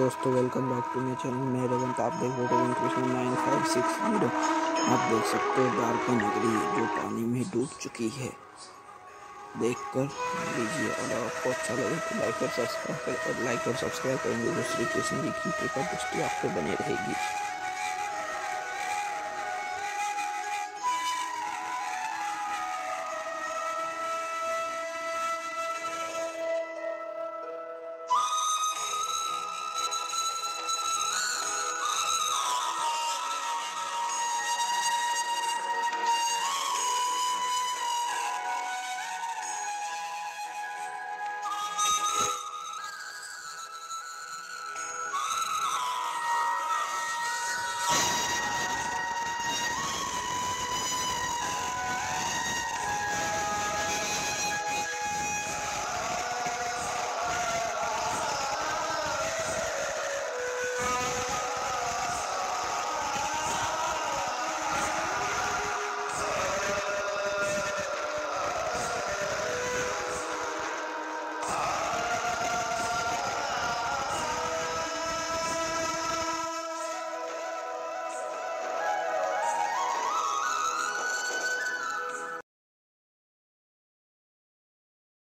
दोस्तों, welcome back to my channel. मैं रवंत, आप देख रहे हो कृष्ण 9560। आप देख सकते हो द्वारका नगरी जो पानी में डूब चुकी है। देखकर लीजिए, अगर आपको अच्छा लगे तो लाइक और सब्सक्राइब करें, और लाइक और सब्सक्राइब करेंगे तो श्री कृष्ण जी की कृपा दृष्टि आप पे बनी रहेगी।